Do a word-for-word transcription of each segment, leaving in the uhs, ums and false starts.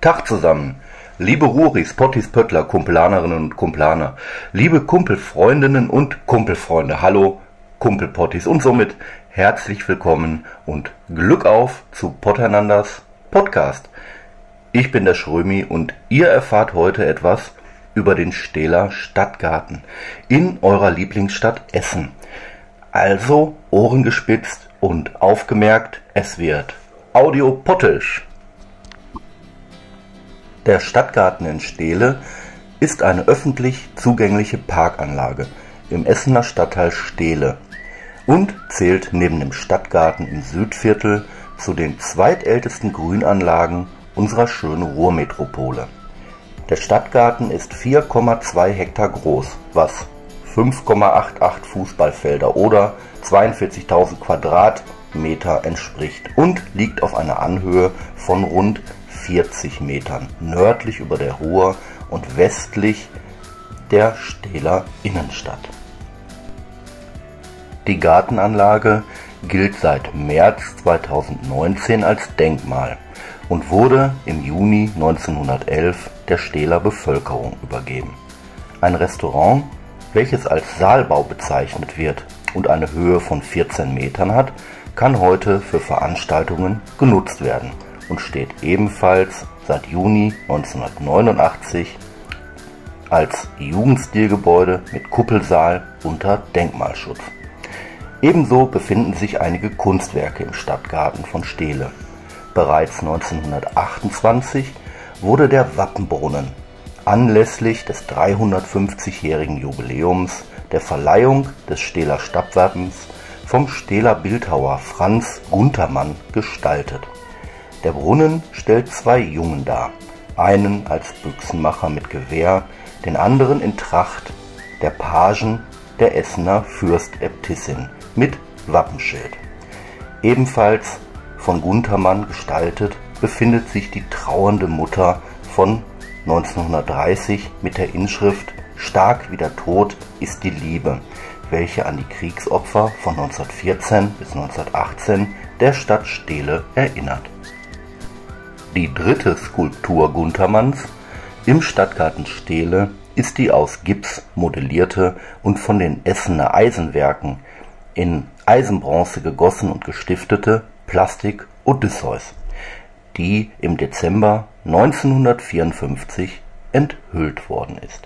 Tag zusammen, liebe Ruris, Pottis, Pöttler, Kumpelanerinnen und Kumplaner, liebe Kumpelfreundinnen und Kumpelfreunde, hallo Kumpelpottis und somit herzlich willkommen und Glück auf zu Pottananders Podcast. Ich bin der Schrömi und ihr erfahrt heute etwas über den Steeler Stadtgarten in eurer Lieblingsstadt Essen. Also Ohren gespitzt und aufgemerkt, es wird audiopottisch. Der Stadtgarten in Steele ist eine öffentlich zugängliche Parkanlage im Essener Stadtteil Steele und zählt neben dem Stadtgarten im Südviertel zu den zweitältesten Grünanlagen unserer schönen Ruhrmetropole. Der Stadtgarten ist vier Komma zwei Hektar groß, was fünf Komma achtundachtzig Fußballfelder oder zweiundvierzigtausend Quadratmeter entspricht und liegt auf einer Anhöhe von rund vierzig Metern nördlich über der Ruhr und westlich der Steeler Innenstadt. Die Gartenanlage gilt seit März zweitausendneunzehn als Denkmal und wurde im Juni neunzehnhundertelf der Steeler Bevölkerung übergeben. Ein Restaurant, welches als Saalbau bezeichnet wird und eine Höhe von vierzehn Metern hat, kann heute für Veranstaltungen genutzt werden und steht ebenfalls seit Juni neunzehnhundertneunundachtzig als Jugendstilgebäude mit Kuppelsaal unter Denkmalschutz. Ebenso befinden sich einige Kunstwerke im Stadtgarten von Steele. Bereits neunzehnhundertachtundzwanzig wurde der Wappenbrunnen anlässlich des dreihundertfünfzigjährigen Jubiläums der Verleihung des Steeler Stadtwappens vom Steeler Bildhauer Franz Guntermann gestaltet. Der Brunnen stellt zwei Jungen dar, einen als Büchsenmacher mit Gewehr, den anderen in Tracht der Pagen der Essener Fürstäbtissin mit Wappenschild. Ebenfalls von Guntermann gestaltet befindet sich die trauernde Mutter von neunzehnhundertdreißig mit der Inschrift »Stark wie der Tod ist die Liebe«, welche an die Kriegsopfer von neunzehnhundertvierzehn bis neunzehnhundertachtzehn der Stadt Steele erinnert. Die dritte Skulptur Guntermanns im Stadtgarten Steele ist die aus Gips modellierte und von den Essener Eisenwerken in Eisenbronze gegossen und gestiftete Plastik Odysseus, die im Dezember neunzehnhundertvierundfünfzig enthüllt worden ist.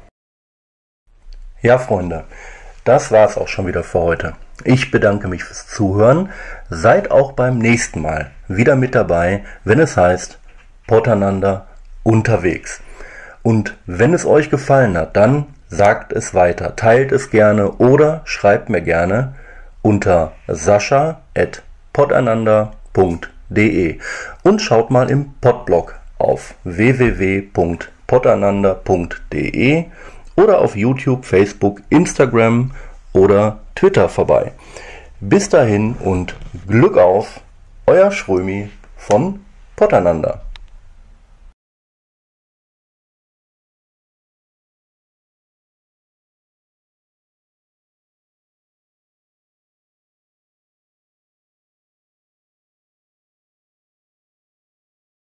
Ja, Freunde, das war's auch schon wieder für heute. Ich bedanke mich fürs Zuhören. Seid auch beim nächsten Mal wieder mit dabei, wenn es heißt Pottanander unterwegs. Und wenn es euch gefallen hat, dann sagt es weiter, teilt es gerne oder schreibt mir gerne unter sascha at pottanander punkt de und schaut mal im Podblog auf w w w punkt pottanander punkt de oder auf YouTube, Facebook, Instagram oder Twitter vorbei. Bis dahin und Glück auf, euer Schrömi von Pottanander.